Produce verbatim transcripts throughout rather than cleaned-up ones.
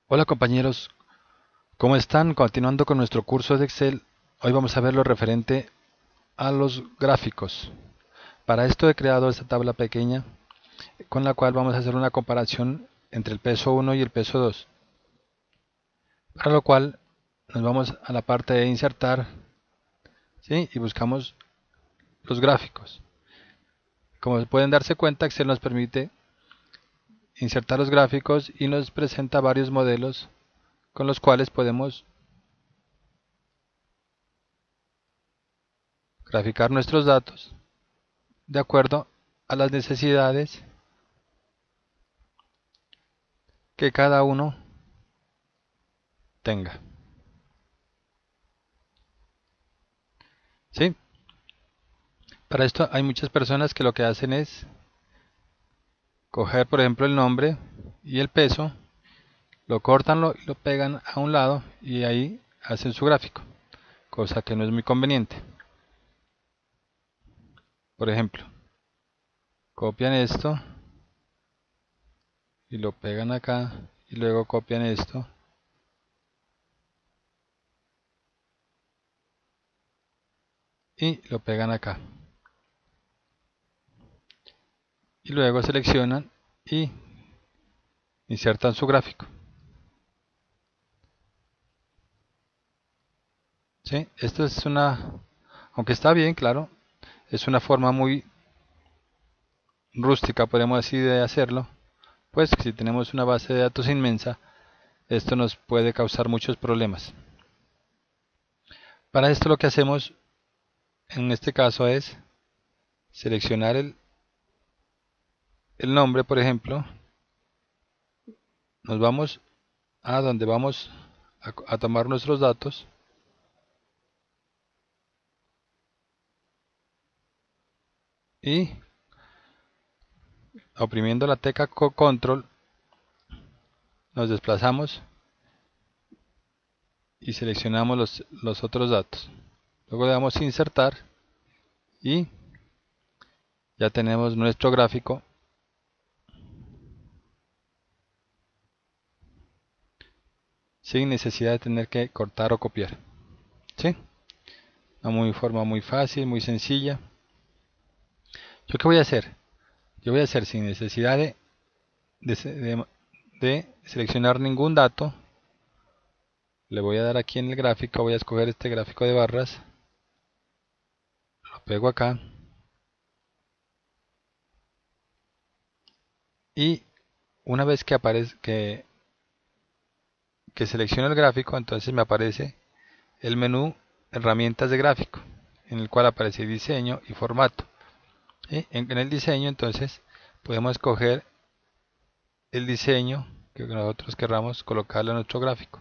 Hola compañeros, ¿cómo están? Continuando con nuestro curso de Excel, hoy vamos a ver lo referente a los gráficos. Para esto he creado esta tabla pequeña con la cual vamos a hacer una comparación entre el peso uno y el peso dos. Para lo cual nos vamos a la parte de insertar, ¿sí? Y buscamos los gráficos. Como pueden darse cuenta, Excel nos permite insertar los gráficos y nos presenta varios modelos con los cuales podemos graficar nuestros datos de acuerdo a las necesidades que cada uno tenga. ¿Sí? Para esto hay muchas personas que lo que hacen es coger, por ejemplo, el nombre y el peso, lo cortan lo, y lo pegan a un lado y ahí hacen su gráfico, cosa que no es muy conveniente. Por ejemplo, copian esto y lo pegan acá y luego copian esto y lo pegan acá. Y luego seleccionan y insertan su gráfico. ¿Sí? Esto es una, aunque está bien, claro, es una forma muy rústica, podemos decir, de hacerlo, pues si tenemos una base de datos inmensa, esto nos puede causar muchos problemas. Para esto lo que hacemos en este caso es seleccionar el, el nombre, por ejemplo, nos vamos a donde vamos a, a tomar nuestros datos y oprimiendo la tecla control nos desplazamos y seleccionamos los, los otros datos. Luego le damos insertar y ya tenemos nuestro gráfico sin necesidad de tener que cortar o copiar. ¿Sí? Una muy forma muy fácil, muy sencilla. ¿Yo qué voy a hacer? Yo voy a hacer sin necesidad de, de, de, de seleccionar ningún dato. Le voy a dar aquí en el gráfico, voy a escoger este gráfico de barras. Lo pego acá. Y una vez que aparece que, que selecciono el gráfico, entonces me aparece el menú herramientas de gráfico, en el cual aparece diseño y formato. ¿Sí? En, en el diseño entonces podemos escoger el diseño que nosotros querramos colocarle a nuestro gráfico.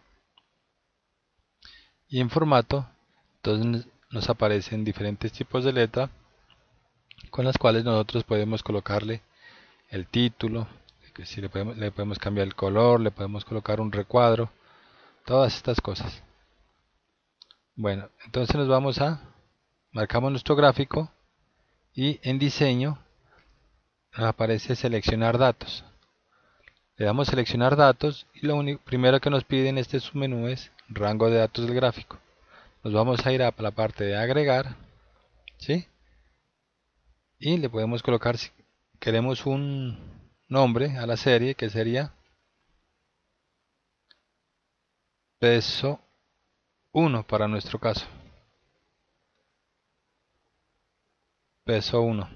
Y en formato, entonces nos aparecen diferentes tipos de letra con las cuales nosotros podemos colocarle el título, que si le podemos, le podemos cambiar el color, le podemos colocar un recuadro, todas estas cosas. Bueno, entonces nos vamos a, marcamos nuestro gráfico y en diseño nos aparece seleccionar datos. Le damos seleccionar datos y lo único, primero que nos pide en este submenú es rango de datos del gráfico. Nos vamos a ir a la parte de agregar, ¿sí? Y le podemos colocar, si queremos un nombre a la serie, que sería peso uno para nuestro caso. Peso uno.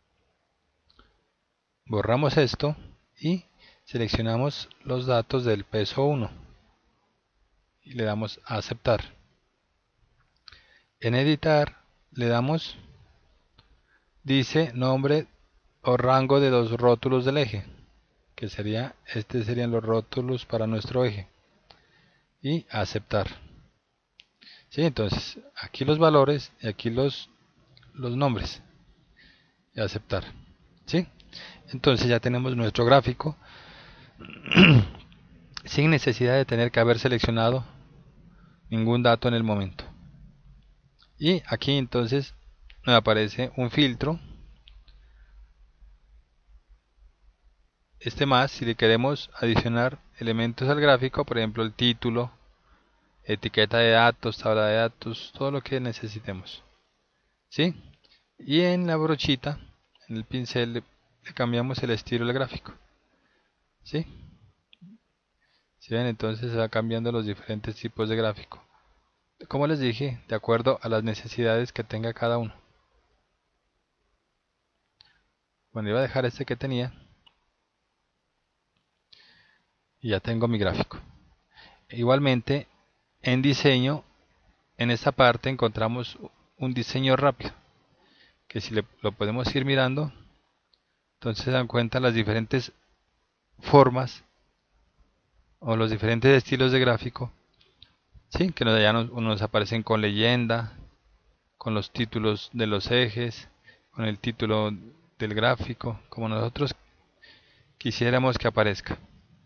Borramos esto y seleccionamos los datos del peso uno y le damos a aceptar. En editar le damos, dice nombre o rango de los rótulos del eje, que sería, este serían los rótulos para nuestro eje, y aceptar. ¿Sí? Entonces aquí los valores y aquí los, los nombres y aceptar. ¿Sí? Entonces ya tenemos nuestro gráfico sin necesidad de tener que haber seleccionado ningún dato en el momento. Y aquí entonces me aparece un filtro, este más, si le queremos adicionar elementos al gráfico, por ejemplo el título, etiqueta de datos, tabla de datos, todo lo que necesitemos. ¿Sí? Y en la brochita, en el pincel, le, le cambiamos el estilo del gráfico. ¿Sí? ¿Sí ven? Entonces se va cambiando los diferentes tipos de gráfico. Como les dije, de acuerdo a las necesidades que tenga cada uno. Bueno, iba a dejar este que tenía. Y ya tengo mi gráfico. Igualmente, en diseño, en esta parte encontramos un diseño rápido. Que si le, lo podemos ir mirando, entonces se dan cuenta las diferentes formas o los diferentes estilos de gráfico. Sí, que nos, ya nos, nos aparecen con leyenda, con los títulos de los ejes, con el título del gráfico, como nosotros quisiéramos que aparezca.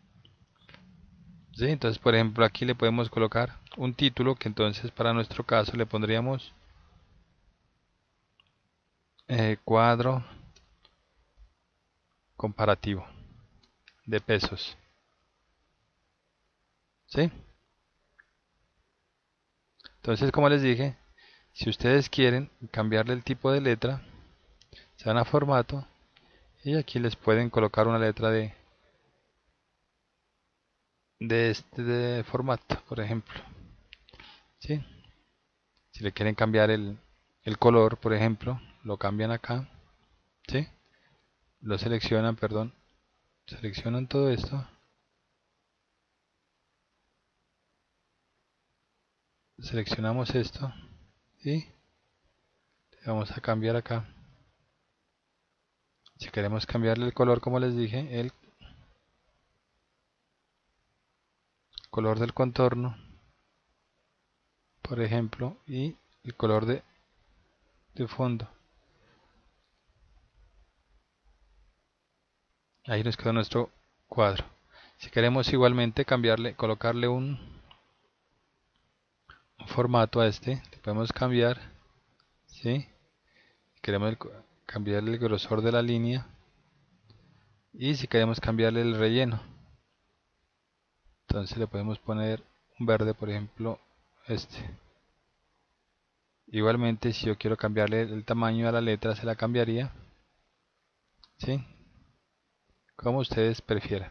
¿Sí? Entonces, por ejemplo, aquí le podemos colocar un título que entonces para nuestro caso le pondríamos eh, cuadro comparativo de pesos. ¿Sí? Entonces, como les dije, si ustedes quieren cambiarle el tipo de letra, se van a formato y aquí les pueden colocar una letra de, de este de formato, por ejemplo. ¿Sí? Si le quieren cambiar el, el color, por ejemplo, lo cambian acá. ¿Sí? Lo seleccionan, perdón. Seleccionan todo esto. Seleccionamos esto y le vamos a cambiar acá. Si queremos cambiarle el color, como les dije, el color del contorno, por ejemplo, y el color de, de fondo. Ahí nos quedó nuestro cuadro. Si queremos igualmente cambiarle, colocarle un, un formato a este, le podemos cambiar, ¿sí? Queremos el, cambiarle el grosor de la línea y si queremos cambiarle el relleno, entonces le podemos poner un verde, por ejemplo, este. Igualmente, si yo quiero cambiarle el tamaño a la letra, se la cambiaría, ¿sí? Como ustedes prefieran.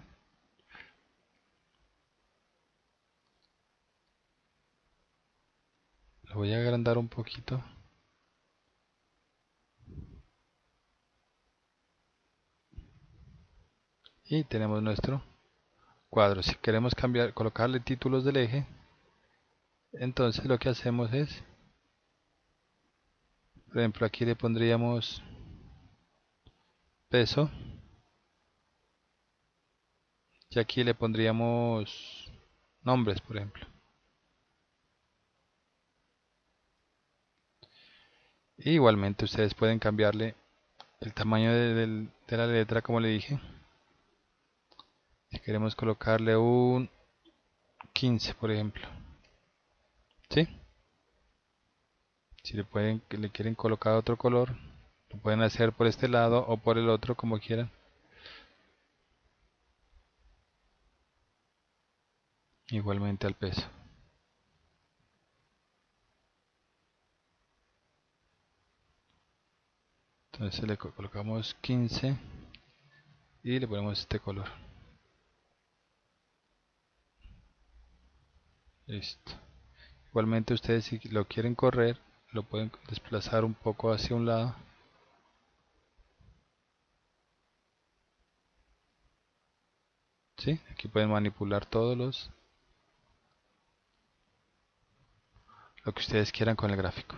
Lo voy a agrandar un poquito. Y tenemos nuestro cuadro. Si queremos cambiar, colocarle títulos del eje, entonces lo que hacemos es, por ejemplo, aquí le pondríamos peso. Y aquí le pondríamos nombres, por ejemplo. Y igualmente ustedes pueden cambiarle el tamaño de, de, de la letra, como le dije. Si queremos colocarle un quince, por ejemplo. ¿Sí? Si le, pueden, le quieren colocar otro color, lo pueden hacer por este lado o por el otro, como quieran. Igualmente al peso. Entonces le colocamos quince y le ponemos este color. Listo. Igualmente ustedes, si lo quieren correr, lo pueden desplazar un poco hacia un lado. ¿Sí? Aquí pueden manipular todos los lo que ustedes quieran con el gráfico.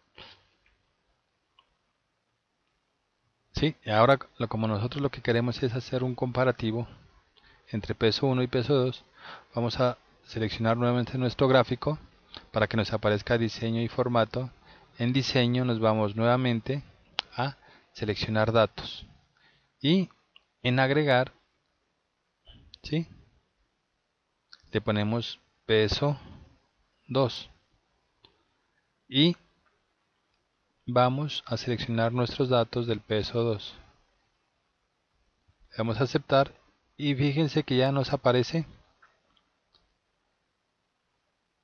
¿Sí? Y ahora, como nosotros lo que queremos es hacer un comparativo entre peso uno y peso dos, vamos a seleccionar nuevamente nuestro gráfico para que nos aparezca diseño y formato. En diseño nos vamos nuevamente a seleccionar datos y en agregar, ¿sí? Le ponemos peso dos y vamos a seleccionar nuestros datos del peso dos. Le damos a aceptar y fíjense que ya nos aparece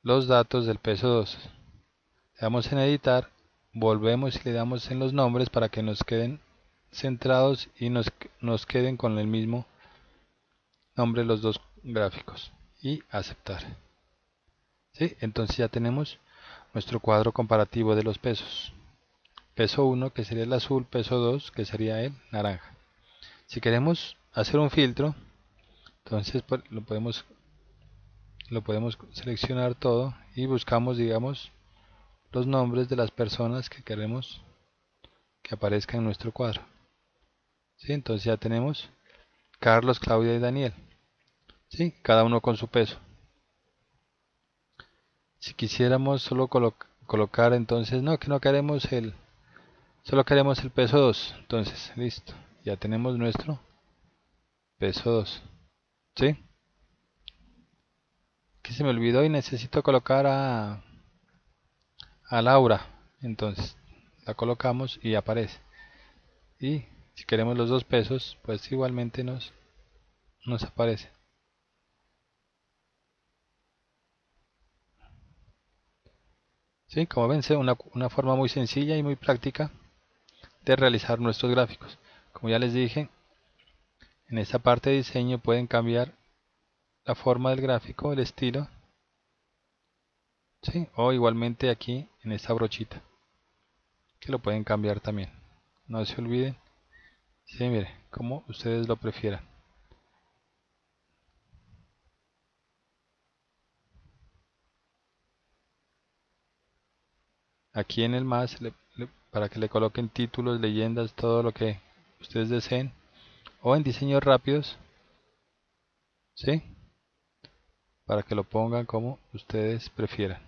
los datos del peso dos. Le damos en editar, volvemos y le damos en los nombres para que nos queden centrados y nos, nos queden con el mismo nombre los dos gráficos, y aceptar. ¿Sí? Entonces ya tenemos nuestro cuadro comparativo de los pesos. Peso uno, que sería el azul; peso dos, que sería el naranja. Si queremos hacer un filtro, entonces pues, lo podemos lo podemos seleccionar todo y buscamos, digamos, los nombres de las personas que queremos que aparezcan en nuestro cuadro. ¿Sí? Entonces ya tenemos Carlos, Claudia y Daniel. ¿Sí? Cada uno con su peso. Si quisiéramos solo colo colocar, entonces no, que no queremos el, solo queremos el peso dos. Entonces, listo, ya tenemos nuestro peso dos. ¿Sí? Que se me olvidó y necesito colocar a, a Laura. Entonces, la colocamos y aparece. Y si queremos los dos pesos, pues igualmente nos, nos aparece. ¿Sí? Como ven, es una, una forma muy sencilla y muy práctica de realizar nuestros gráficos. Como ya les dije, en esta parte de diseño pueden cambiar la forma del gráfico, el estilo, ¿sí? O igualmente aquí en esta brochita, que lo pueden cambiar también. No se olviden, sí, mire, como ustedes lo prefieran. Aquí en el más, le, le, para que le coloquen títulos, leyendas, todo lo que ustedes deseen. O en diseños rápidos, ¿sí? Para que lo pongan como ustedes prefieran.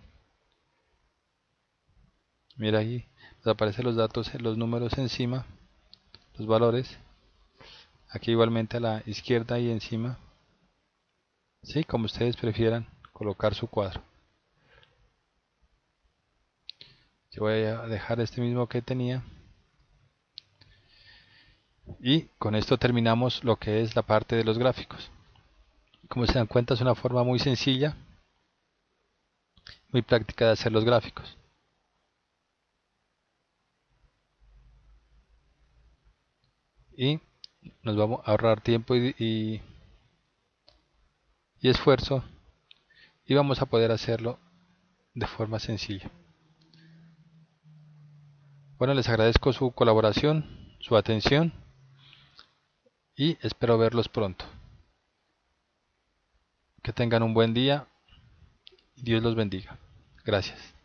Mira ahí, les aparecen los datos, los números encima, los valores. Aquí igualmente a la izquierda y encima, sí, como ustedes prefieran colocar su cuadro. Yo voy a dejar este mismo que tenía. Y con esto terminamos lo que es la parte de los gráficos. Como se dan cuenta, es una forma muy sencilla, muy práctica de hacer los gráficos. Y nos vamos a ahorrar tiempo y, y, y esfuerzo, y vamos a poder hacerlo de forma sencilla. Bueno, les agradezco su colaboración, su atención, y espero verlos pronto. Que tengan un buen día y Dios los bendiga. Gracias.